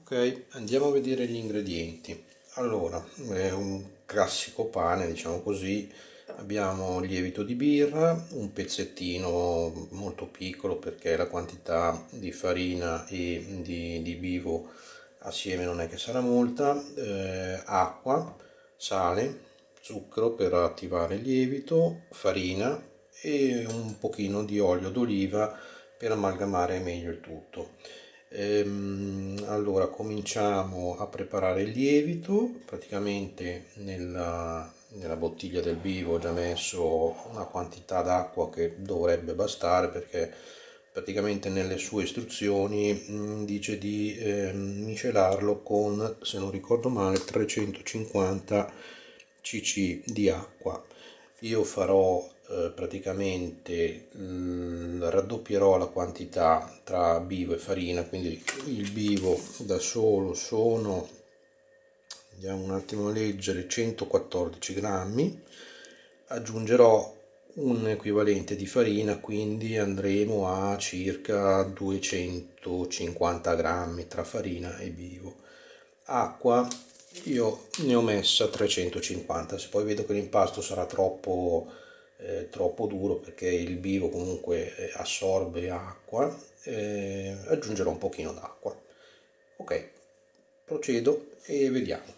Ok, andiamo a vedere gli ingredienti. Allora, è un classico pane, diciamo così. Abbiamo lievito di birra, un pezzettino molto piccolo perché la quantità di farina e di bivo assieme non è che sarà molta, acqua, sale, zucchero per attivare il lievito, farina e un pochino di olio d'oliva per amalgamare meglio il tutto. Allora cominciamo a preparare il lievito. Praticamente nella bottiglia del bivo ho già messo una quantità d'acqua che dovrebbe bastare, perché praticamente nelle sue istruzioni dice di miscelarlo con, se non ricordo male, 350 cc di acqua. Io farò praticamente raddoppierò la quantità tra bivo e farina, quindi il bivo da solo sono, andiamo un attimo a leggere, 114 grammi, aggiungerò un equivalente di farina, quindi andremo a circa 250 grammi tra farina e bivo. Acqua io ne ho messa 350, se poi vedo che l'impasto sarà troppo duro perché il bivo comunque assorbe acqua, aggiungerò un pochino d'acqua. Ok, procedo e vediamo.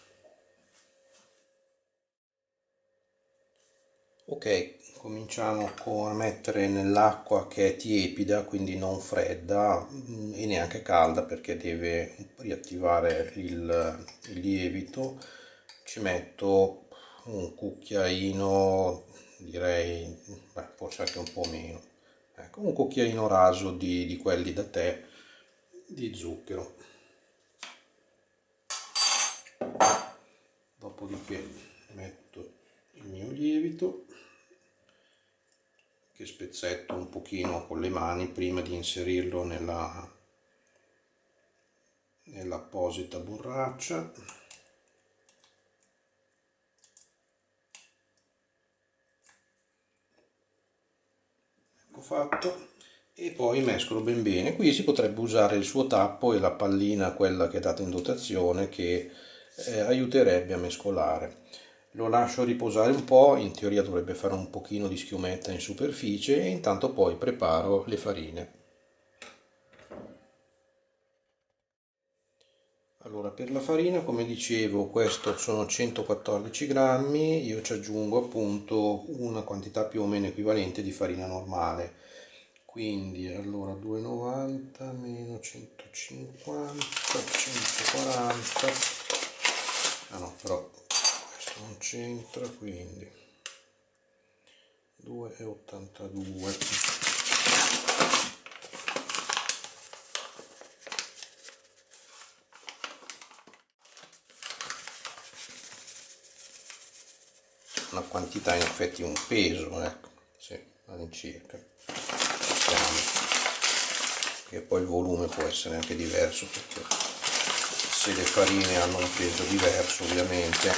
Ok, cominciamo con mettere nell'acqua che è tiepida, quindi non fredda e neanche calda perché deve riattivare il lievito. Ci metto un cucchiaino, direi, forse anche un po' meno, ecco, un cucchiaino raso di quelli da tè di zucchero. Dopodiché metto il mio lievito, che spezzetto un pochino con le mani prima di inserirlo nell'apposita borraccia. Ecco fatto, e poi mescolo ben bene. Qui si potrebbe usare il suo tappo e la pallina, quella che è data in dotazione, che aiuterebbe a mescolare. Lo lascio riposare un po', in teoria dovrebbe fare un pochino di schiumetta in superficie, e intanto poi preparo le farine. Allora, per la farina, come dicevo, questo sono 114 grammi, io ci aggiungo appunto una quantità più o meno equivalente di farina normale. Quindi, allora, 290 meno 150, 140, ah no, però questo non c'entra, quindi 2,82. Una quantità, in effetti un peso, ecco, sì, all'incirca. Siamo. E poi il volume può essere anche diverso, perché se le farine hanno un peso diverso ovviamente.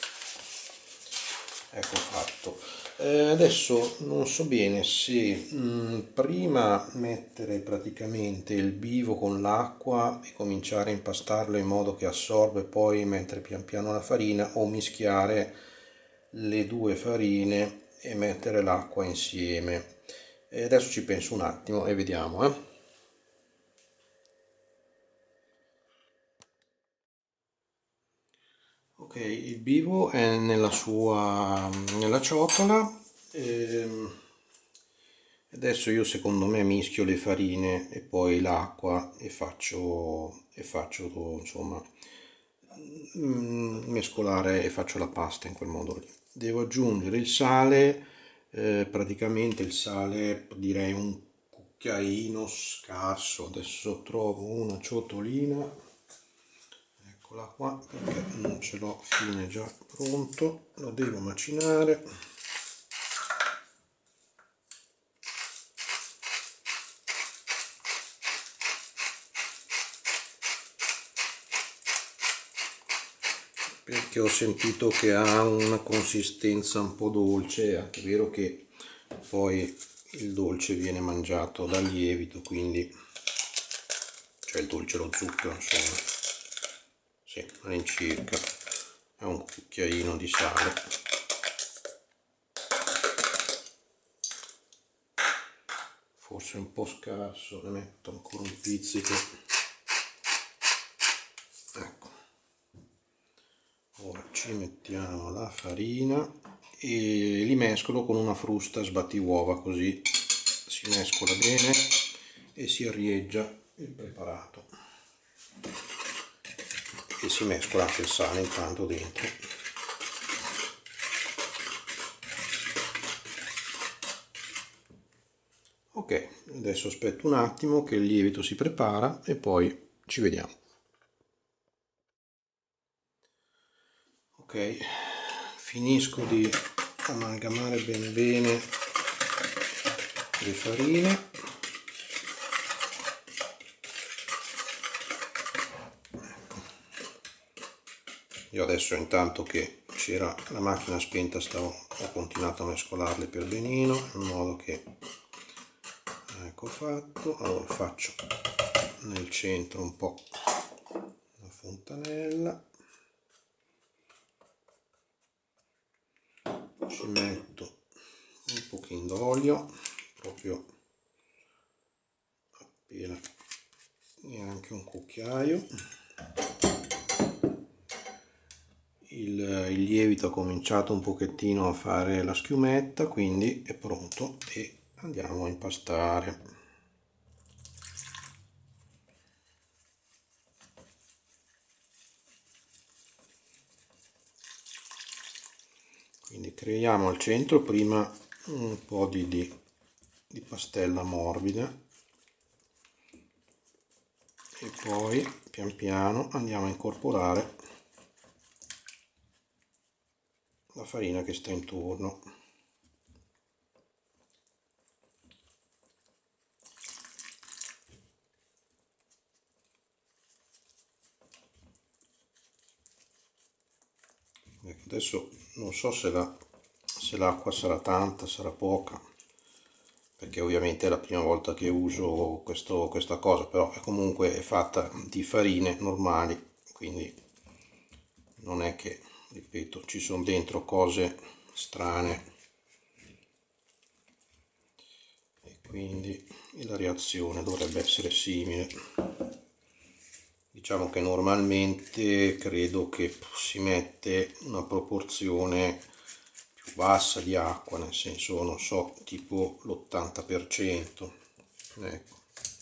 Ecco fatto. Adesso non so bene se prima mettere praticamente il bivo con l'acqua e cominciare a impastarlo in modo che assorbe poi mentre pian piano la farina, o mischiare le due farine e mettere l'acqua insieme. E adesso ci penso un attimo e vediamo, Ok, il bivo è nella ciotola. ehm, Adesso io, secondo me, mischio le farine e poi l'acqua e faccio insomma mescolare, e faccio la pasta in quel modo lì. Devo aggiungere il sale, praticamente il sale direi un cucchiaino scarso. Adesso trovo una ciotolina, eccola qua, perché non ce l'ho, fine già pronto, lo devo macinare. Perché ho sentito che ha una consistenza un po' dolce. È anche vero che poi il dolce viene mangiato dal lievito, quindi, cioè il dolce, lo zucchero, insomma. sì, all'incirca, è un cucchiaino di sale. Forse un po' scarso, ne metto ancora un pizzico. Ecco, ora ci mettiamo la farina e li mescolo con una frusta sbattiuova, così si mescola bene e si arieggia il preparato e si mescola anche il sale intanto dentro. Ok, adesso aspetto un attimo che il lievito si prepara e poi ci vediamo. Ok, finisco di amalgamare ben bene le farine. Io adesso, intanto che c'era la macchina spenta, ho continuato a mescolarle per benino, in modo che, ecco fatto. Allora faccio nel centro un po' la fontanella, ci metto un pochino d'olio, proprio appena, neanche un cucchiaio. Il lievito ha cominciato un pochettino a fare la schiumetta, quindi è pronto e andiamo a impastare. Quindi creiamo al centro prima un po' di pastella morbida e poi pian piano andiamo a incorporare la farina che sta intorno. Ecco, adesso non so se l'acqua sarà tanta, sarà poca, perché ovviamente è la prima volta che uso questa cosa, però comunque è fatta di farine normali, quindi non è che, ripeto, ci sono dentro cose strane e quindi la reazione dovrebbe essere simile. Diciamo che normalmente credo che si mette una proporzione più bassa di acqua, nel senso, non so, tipo l'80%. Ecco,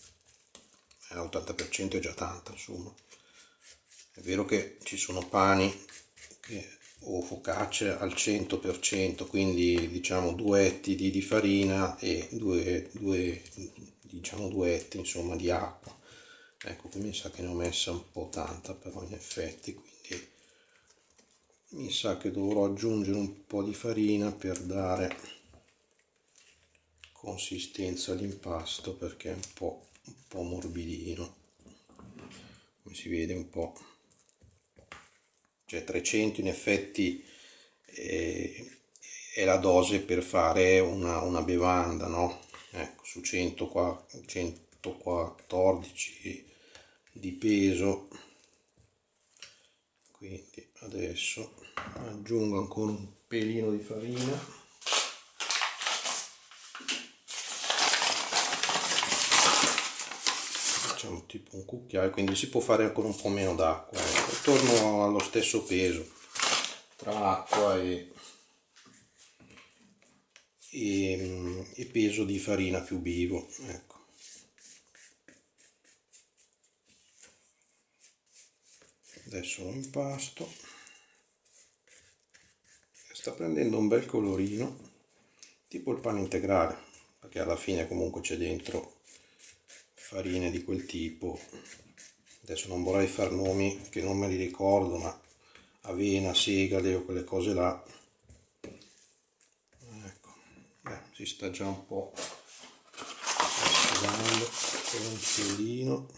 l'80% è già tanta, insomma. È vero che ci sono pani o focacce al 100%, quindi diciamo 2 etti di farina e diciamo 2 etti, insomma, di acqua. Ecco, qui mi sa che ne ho messa un po' tanta, però in effetti, quindi mi sa che dovrò aggiungere un po' di farina per dare consistenza all'impasto, perché è un po' morbidino, come si vede un po'. Cioè 300 in effetti è la dose per fare una bevanda, no? Ecco, su 114 di peso. Quindi adesso aggiungo ancora un pelino di farina. Facciamo tipo un cucchiaio, quindi si può fare ancora un po' meno d'acqua, ecco. Torno allo stesso peso tra acqua e peso di farina più vivo, ecco. Adesso lo impasto, sta prendendo un bel colorino, tipo il pane integrale, perché alla fine comunque c'è dentro farine di quel tipo. Adesso non vorrei far nomi che non me li ricordo, ma avena, segale o quelle cose là. Ecco, si sta già un po' asciugando con un pelino.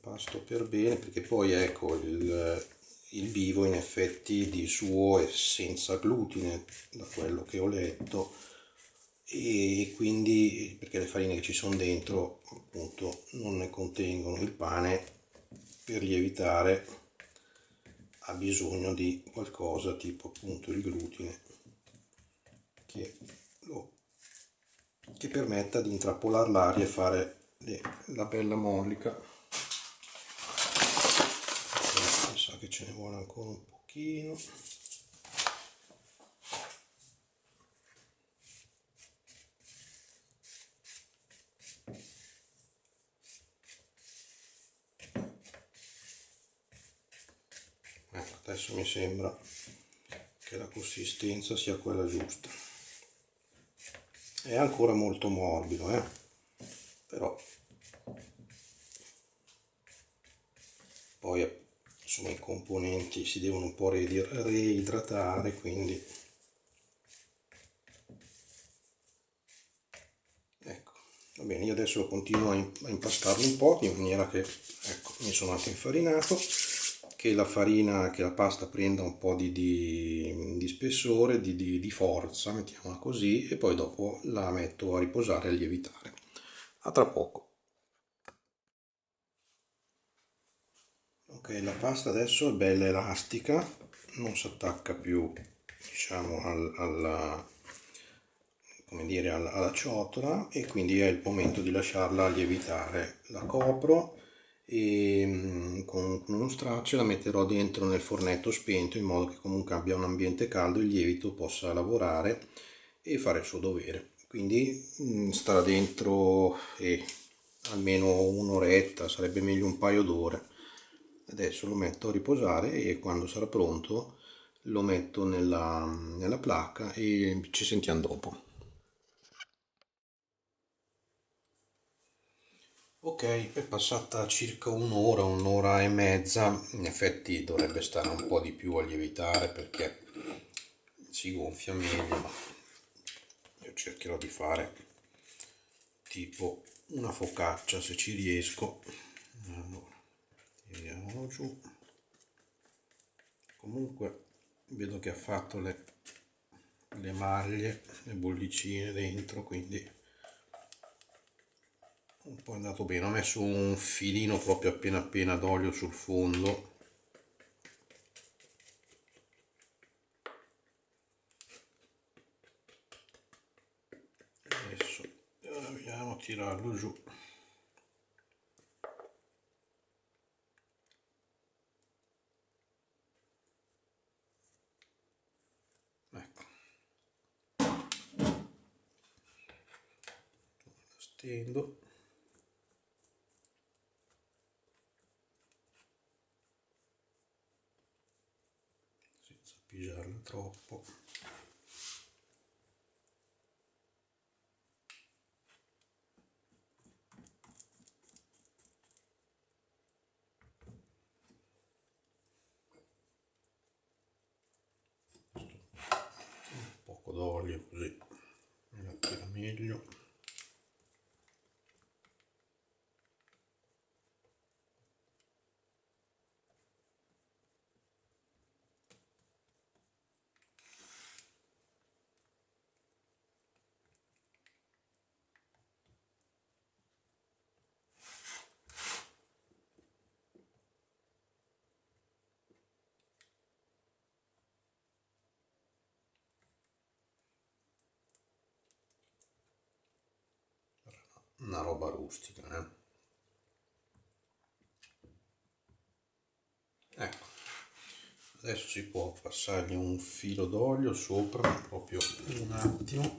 impasto per bene, perché poi ecco il bivo in effetti di suo è senza glutine, da quello che ho letto, e quindi perché le farine che ci sono dentro appunto non ne contengono. Il pane, per lievitare, ha bisogno di qualcosa tipo appunto il glutine che, che permetta di intrappolare l'aria e fare la bella mollica. Mi sa che ce ne vuole ancora un pochino. Ecco, adesso mi sembra che la consistenza sia quella giusta. È ancora molto morbido, però poi insomma i componenti si devono un po' reidratare, quindi ecco, va bene. Io adesso continuo a impastarlo un po' in maniera che, ecco, mi sono anche infarinato, che la farina, che la pasta prenda un po' di spessore, di forza, mettiamola così, e poi dopo la metto a riposare e a lievitare. A tra poco. Ok, la pasta adesso è bella elastica, non si attacca più, diciamo, come dire, alla ciotola, e quindi è il momento di lasciarla lievitare. La copro e con uno straccio la metterò dentro nel fornetto spento, in modo che comunque abbia un ambiente caldo e il lievito possa lavorare e fare il suo dovere. Quindi starà dentro almeno un'oretta, sarebbe meglio un paio d'ore. Adesso lo metto a riposare e quando sarà pronto lo metto nella placca e ci sentiamo dopo. Ok, è passata circa un'ora e mezza. In effetti dovrebbe stare un po' di più a lievitare perché si gonfia meglio, ma io cercherò di fare tipo una focaccia se ci riesco. Allora, tiriamolo giù. Comunque vedo che ha fatto le maglie, le bollicine dentro, quindi un po' è andato bene. Ho messo un filino proprio appena d'olio sul fondo. Adesso proviamo a tirarlo giù. Ecco, lo stendo senza pigiarlo troppo. Un poco d'olio così mi attira meglio. Una roba rustica, Ecco, adesso si può passargli un filo d'olio sopra, proprio un attimo.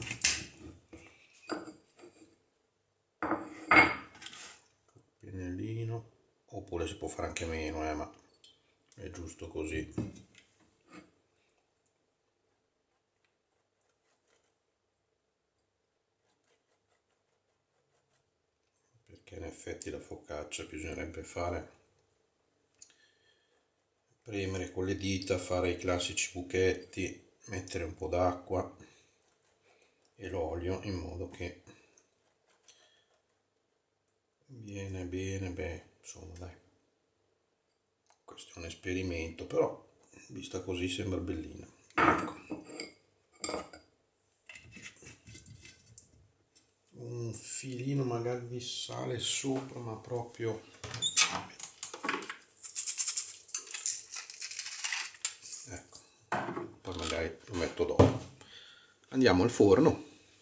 Pennellino, oppure si può fare anche meno, ma è giusto così. Perché in effetti la focaccia bisognerebbe premere con le dita, fare i classici buchetti, mettere un po' d'acqua e l'olio in modo che viene bene, beh, insomma dai, questo è un esperimento, però vista così sembra bellina. Ecco, un filino magari di sale sopra, ma proprio ecco, poi magari lo metto dopo. Andiamo al forno.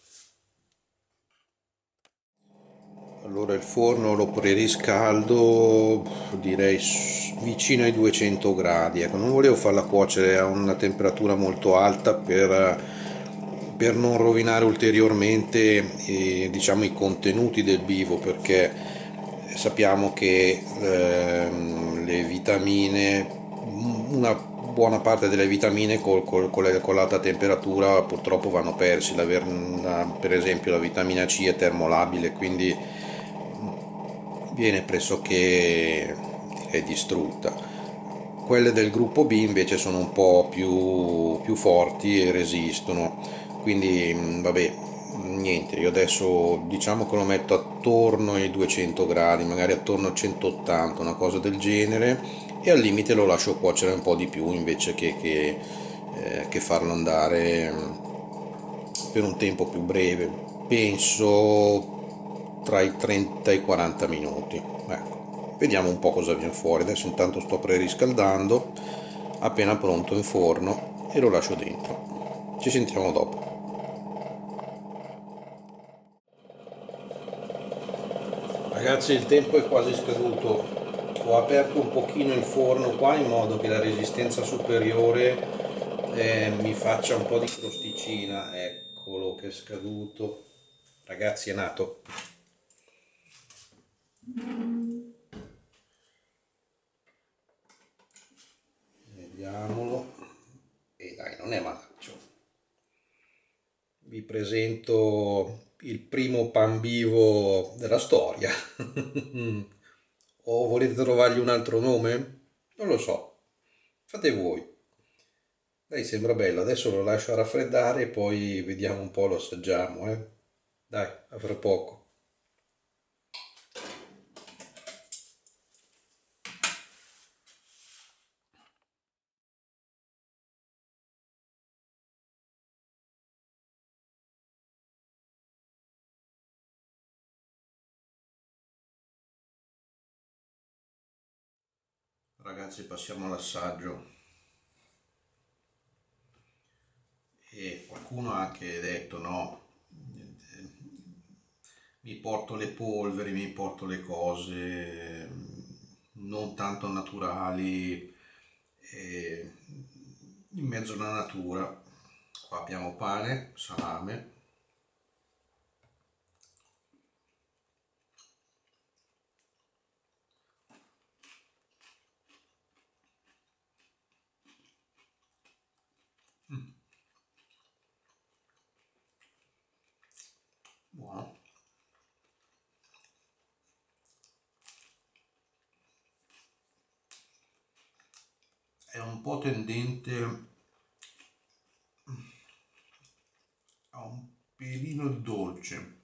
Allora il forno lo preriscaldo, direi vicino ai 200 gradi. Ecco, non volevo farla cuocere a una temperatura molto alta per non rovinare ulteriormente diciamo, i contenuti del bivo, perché sappiamo che le vitamine, una buona parte delle vitamine con l'alta temperatura purtroppo vanno persi. Per esempio la vitamina C è termolabile, quindi viene pressoché è distrutta. Quelle del gruppo B invece sono un po' più forti e resistono, quindi vabbè, niente, io adesso diciamo che lo metto attorno ai 200 gradi, magari attorno a 180, una cosa del genere, e al limite lo lascio cuocere un po' di più invece che farlo andare per un tempo più breve, penso tra i 30 e i 40 minuti. Ecco, vediamo un po' cosa viene fuori. Adesso intanto sto preriscaldando, appena pronto in forno e lo lascio dentro. Ci sentiamo dopo. Ragazzi, il tempo è quasi scaduto. Ho aperto un pochino il forno qua in modo che la resistenza superiore mi faccia un po' di crosticina. Eccolo che è scaduto. Ragazzi, è nato. Vediamolo. E dai, non è malaccio. Vi presento il primo pan vivo della storia. O volete trovargli un altro nome? Non lo so. Fate voi. Dai, sembra bello. Adesso lo lascio raffreddare e poi vediamo un po', lo assaggiamo, eh. Dai, a fra poco. Ragazzi, passiamo all'assaggio. E qualcuno ha anche detto, no, mi porto le polveri, mi porto le cose non tanto naturali, eh, in mezzo alla natura. Qua abbiamo pane, salame, buono. È un po' tendente a un pelino dolce,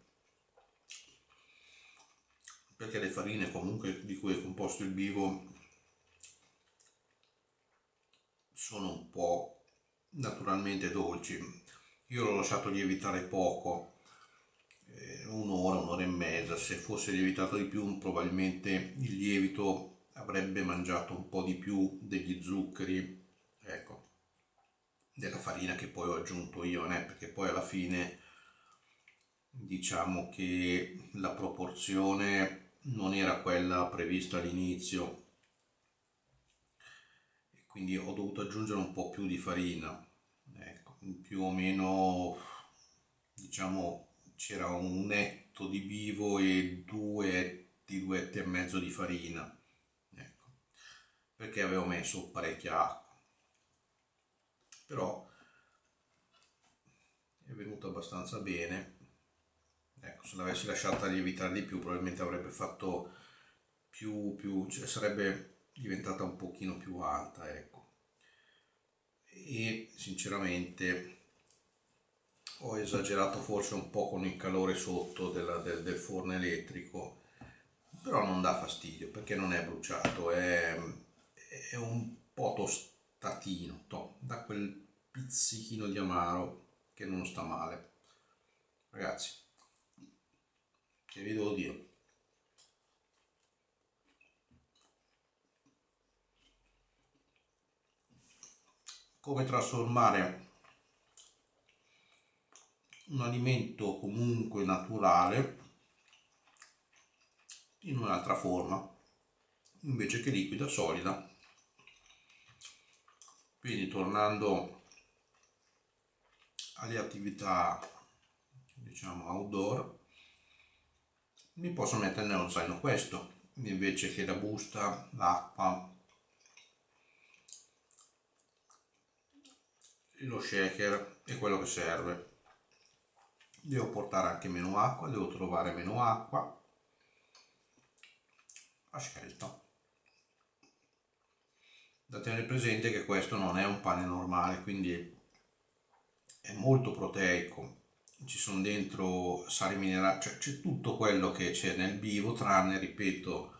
perché le farine comunque di cui è composto il bivo sono un po' naturalmente dolci. Io l'ho lasciato lievitare poco, un'ora, un'ora e mezza. Se fosse lievitato di più, probabilmente il lievito avrebbe mangiato un po' di più degli zuccheri, ecco, della farina che poi ho aggiunto io, né? Perché poi alla fine diciamo che la proporzione non era quella prevista all'inizio, e quindi ho dovuto aggiungere un po' più di farina. Ecco, più o meno diciamo c'era un etto di bivo e due etti e mezzo di farina, ecco, perché avevo messo parecchia acqua, però è venuto abbastanza bene. Ecco, se l'avessi lasciata lievitare di più probabilmente avrebbe fatto cioè sarebbe diventata un pochino più alta, ecco. E sinceramente ho esagerato forse un po' con il calore sotto del forno elettrico, però non dà fastidio perché non è bruciato, è un po' tostatino, da quel pizzichino di amaro che non sta male. Ragazzi, che vi devo dire? Come trasformare un alimento comunque naturale in un'altra forma, invece che liquida, solida. Quindi tornando alle attività, diciamo, outdoor, mi posso mettere nello zaino questo, invece che la busta, l'acqua, lo shaker e quello che serve. Devo portare anche meno acqua, devo trovare meno acqua a scelta. Da tenere presente che questo non è un pane normale, quindi è molto proteico. Ci sono dentro sali minerali, cioè c'è tutto quello che c'è nel vivo, tranne, ripeto,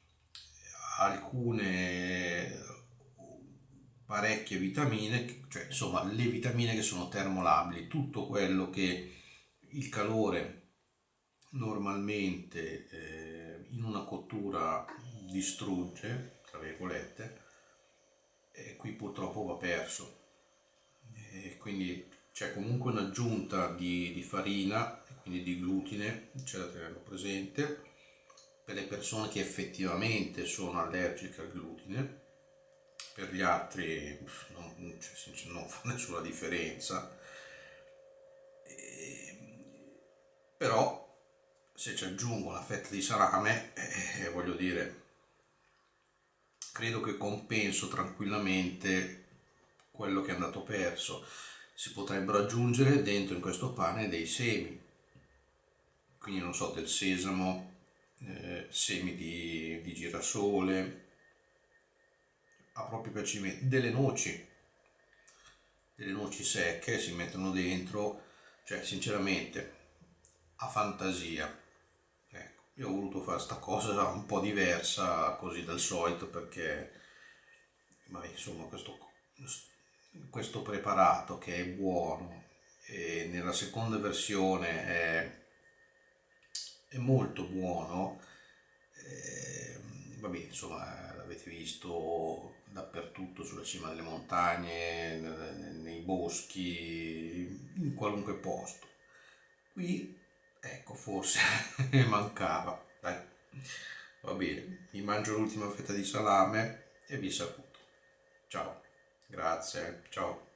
alcune parecchie vitamine, cioè insomma le vitamine che sono termolabili, tutto quello che il calore normalmente in una cottura distrugge, tra virgolette, e qui purtroppo va perso. E quindi c'è comunque un'aggiunta di farina e quindi di glutine, c'è da tenerlo presente, per le persone che effettivamente sono allergiche al glutine. Per gli altri non fa nessuna differenza. Però se ci aggiungo una fetta di salame, voglio dire, credo che compenso tranquillamente quello che è andato perso. Si potrebbero aggiungere dentro in questo pane dei semi, quindi non so, del sesamo, semi di girasole, a proprio piacimento, delle noci secche si mettono dentro, cioè sinceramente a fantasia. Ecco, io ho voluto fare sta cosa un po' diversa così dal solito perché, ma insomma, questo preparato che è buono e nella seconda versione è molto buono. Vabbè, insomma, l'avete visto dappertutto, sulla cima delle montagne, nei boschi, in qualunque posto. Qui, ecco, forse mancava. Dai, va bene, mi mangio l'ultima fetta di salame e vi saluto. Ciao, grazie, ciao.